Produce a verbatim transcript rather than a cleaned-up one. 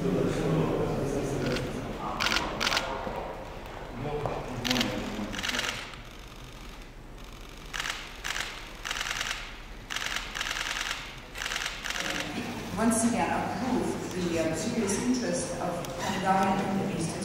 Once again, I prove the uh, serious interest of Hungarian companies to